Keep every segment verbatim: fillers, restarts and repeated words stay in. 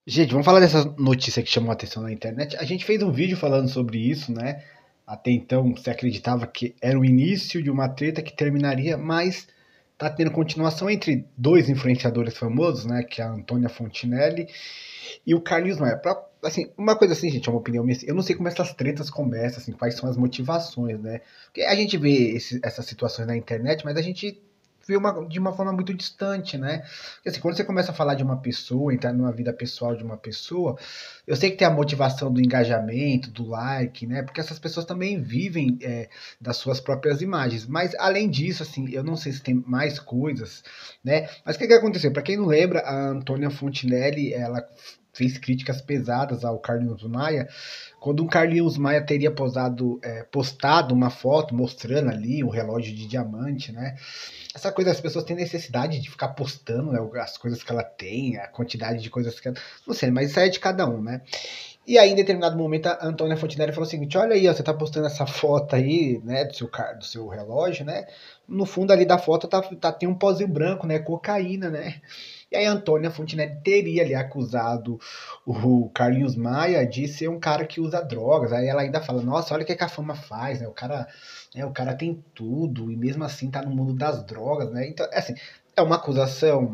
Gente, vamos falar dessa notícia que chamou a atenção na internet. A gente fez um vídeo falando sobre isso, né? Até então se acreditava que era o início de uma treta que terminaria, mas tá tendo continuação entre dois influenciadores famosos, né? Que é a Antônia Fontinelli e o Carlinhos Maia. Pra, assim, uma coisa assim, gente, é uma opinião minha. Eu não sei como essas tretas começam, assim, quais são as motivações, né? Porque a gente vê esse, essas situações na internet, mas a gente vê uma, de uma forma muito distante, né? Porque, assim, quando você começa a falar de uma pessoa, entrar numa vida pessoal de uma pessoa, eu sei que tem a motivação do engajamento, do like, né? Porque essas pessoas também vivem é, das suas próprias imagens. Mas além disso, assim, eu não sei se tem mais coisas, né? Mas o que, que aconteceu? Para quem não lembra, a Antônia Fontinelli, ela fez críticas pesadas ao Carlinhos Maia, quando o Carlinhos Maia teria posado, é, postado uma foto mostrando ali um relógio de diamante, né? Essa coisa, as pessoas têm necessidade de ficar postando, né, as coisas que ela tem, a quantidade de coisas que ela... Não sei, mas isso aí é de cada um, né? E aí, em determinado momento, a Antônia Fontinelli falou o seguinte: olha aí, ó, você tá postando essa foto aí, né, do seu, do seu relógio, né? No fundo ali da foto tá, tá, tem um pozinho branco, né? Cocaína, né? E aí a Antônia Fontinelli teria ali acusado o Carlinhos Maia de ser um cara que usa drogas. Aí ela ainda fala, nossa, olha o que, que a fama faz, né? O cara, né, o cara tem tudo e mesmo assim tá no mundo das drogas, né? Então, assim, é uma acusação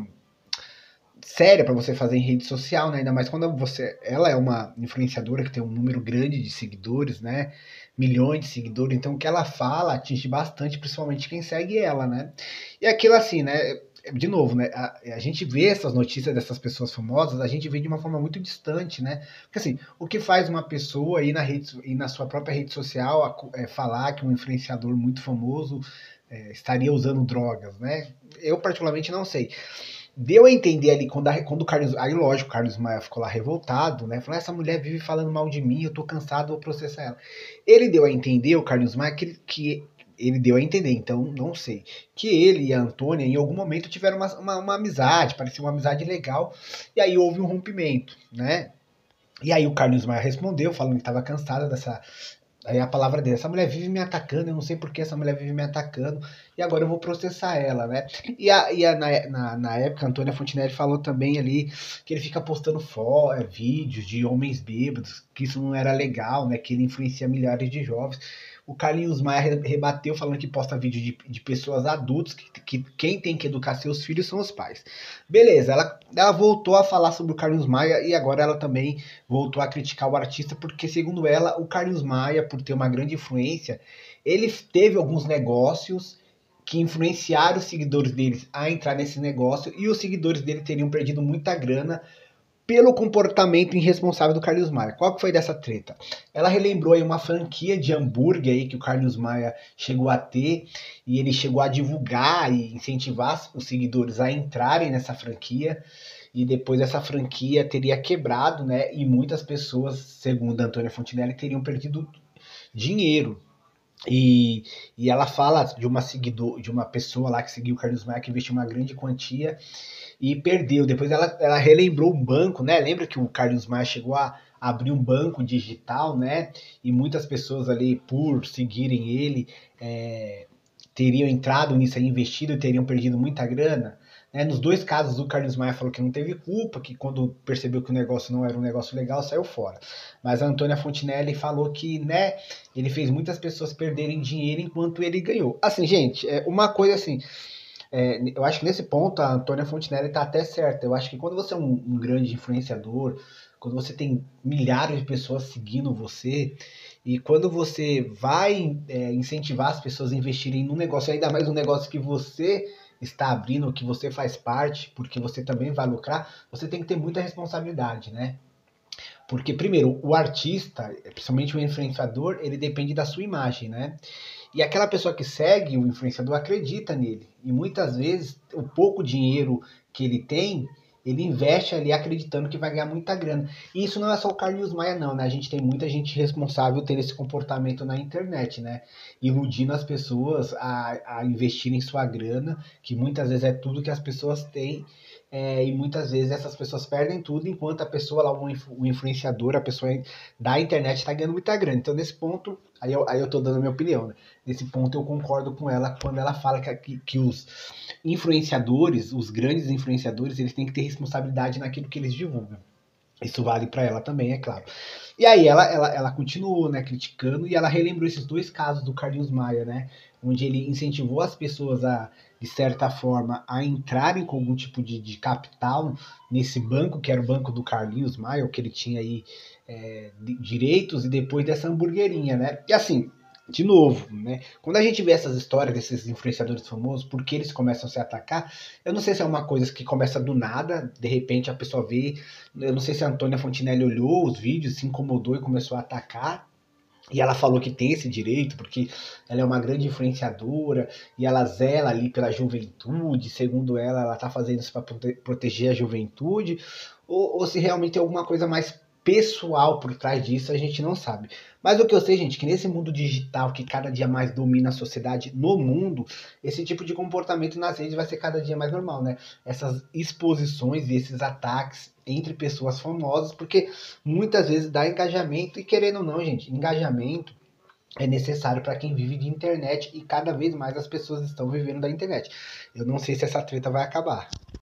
séria para você fazer em rede social, né? Ainda mais quando você, ela é uma influenciadora que tem um número grande de seguidores, né? Milhões de seguidores, então o que ela fala atinge bastante, principalmente quem segue ela, né? E aquilo assim, né? De novo, né? A, a gente vê essas notícias dessas pessoas famosas, a gente vê de uma forma muito distante, né? Porque assim, o que faz uma pessoa aí na rede e na sua própria rede social é, falar que um influenciador muito famoso é, estaria usando drogas, né? Eu particularmente não sei. Deu a entender ali, quando, a, quando o Carlos. Aí, lógico, o Carlos Maia ficou lá revoltado, né? Falou: essa mulher vive falando mal de mim, eu tô cansado, vou processar ela. Ele deu a entender, o Carlos Maia, que, que ele deu a entender, então não sei, que ele e a Antônia em algum momento tiveram uma, uma, uma amizade, parecia uma amizade legal, e aí houve um rompimento, né? E aí o Carlos Maia respondeu, falando que estava cansado dessa, aí a palavra dele, essa mulher vive me atacando, eu não sei por que essa mulher vive me atacando, e agora eu vou processar ela, né? E, a, e a, na, na, na época, a Antônia Fontinelli falou também ali que ele fica postando fo, é, vídeos de homens bêbados, que isso não era legal, né? Que ele influencia milhares de jovens. O Carlinhos Maia rebateu falando que posta vídeo de, de pessoas adultas, que, que quem tem que educar seus filhos são os pais. Beleza, ela, ela voltou a falar sobre o Carlinhos Maia e agora ela também voltou a criticar o artista, porque, segundo ela, o Carlos Maia, por ter uma grande influência, ele teve alguns negócios que influenciaram os seguidores deles a entrar nesse negócio e os seguidores dele teriam perdido muita grana pelo comportamento irresponsável do Carlos Maia. Qual que foi dessa treta? Ela relembrou aí uma franquia de hambúrguer aí que o Carlos Maia chegou a ter e ele chegou a divulgar e incentivar os seguidores a entrarem nessa franquia e depois essa franquia teria quebrado, né? E muitas pessoas, segundo a Antônia Fontinelli, teriam perdido dinheiro. E, e ela fala de uma seguidor, de uma pessoa lá que seguiu o Carlos Maia, que investiu uma grande quantia e perdeu. Depois ela, ela relembrou um banco, né? Lembra que o Carlos Maia chegou a abrir um banco digital, né? E muitas pessoas ali, por seguirem ele, é, teriam entrado nisso aí, investido e teriam perdido muita grana. Né? Nos dois casos, o Carlos Maia falou que não teve culpa, que quando percebeu que o negócio não era um negócio legal, saiu fora. Mas a Antônia Fontinelli falou que, né, ele fez muitas pessoas perderem dinheiro enquanto ele ganhou. Assim, gente, é uma coisa assim, é, eu acho que nesse ponto a Antônia Fontinelli está até certa. Eu acho que quando você é um, um grande influenciador, quando você tem milhares de pessoas seguindo você, e quando você vai é, incentivar as pessoas a investirem num negócio, ainda mais um negócio que você está abrindo, que você faz parte, porque você também vai lucrar, você tem que ter muita responsabilidade, né? Porque, primeiro, o artista, principalmente o influenciador, ele depende da sua imagem, né? E aquela pessoa que segue o influenciador acredita nele. E muitas vezes o pouco dinheiro que ele tem, ele investe ali acreditando que vai ganhar muita grana. E isso não é só o Carlos Maia, não, né? A gente tem muita gente responsável tendo esse comportamento na internet, né? Iludindo as pessoas a, a investirem sua grana, que muitas vezes é tudo que as pessoas têm. É, e muitas vezes essas pessoas perdem tudo, enquanto a pessoa lá, o influ- o influenciador, a pessoa da internet está ganhando muita grana. Então, nesse ponto, aí eu, aí eu tô dando a minha opinião, né? Nesse ponto eu concordo com ela quando ela fala que, que, que os influenciadores, os grandes influenciadores, eles têm que ter responsabilidade naquilo que eles divulgam. Isso vale para ela também, é claro. E aí ela, ela, ela continuou, né, criticando, e ela relembrou esses dois casos do Carlinhos Maia, né, onde ele incentivou as pessoas a, de certa forma, a entrarem com algum tipo de, de capital nesse banco, que era o banco do Carlinhos Maia, o que ele tinha aí é, direitos, e depois dessa hamburguerinha, né. E assim, de novo, né? Quando a gente vê essas histórias desses influenciadores famosos, por que eles começam a se atacar, eu não sei se é uma coisa que começa do nada, de repente a pessoa vê, eu não sei se a Antônia Fontinelli olhou os vídeos, se incomodou e começou a atacar, e ela falou que tem esse direito, porque ela é uma grande influenciadora, e ela zela ali pela juventude, segundo ela, ela tá fazendo isso para proteger a juventude, ou, ou se realmente tem alguma coisa mais pessoal por trás disso, a gente não sabe. Mas o que eu sei, gente, que nesse mundo digital que cada dia mais domina a sociedade no mundo, esse tipo de comportamento nas redes vai ser cada dia mais normal, né? Essas exposições e esses ataques entre pessoas famosas, porque muitas vezes dá engajamento, e querendo ou não, gente, engajamento é necessário para quem vive de internet, e cada vez mais as pessoas estão vivendo da internet. Eu não sei se essa treta vai acabar.